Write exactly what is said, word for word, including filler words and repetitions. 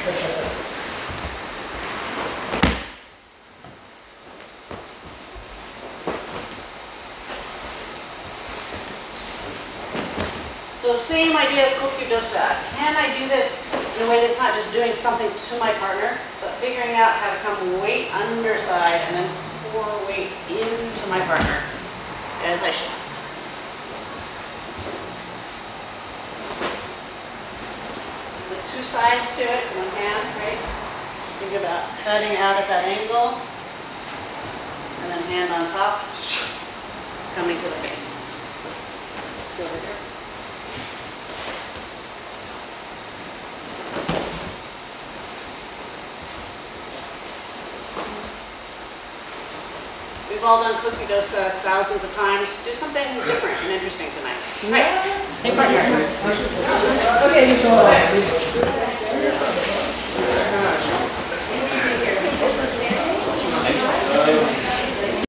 So same idea of kokyudosa. Can I do this in a way that's not just doing something to my partner, but figuring out how to come weight underside and then pour weight into my partner as I shift. So two sides to it, one hand, right? Think about cutting out at that angle, and then hand on top, coming to the face. Let's go over here. We've all done kokyudosa thousands of times. Do something different and interesting tonight. Right. Hey, partners. Okay, so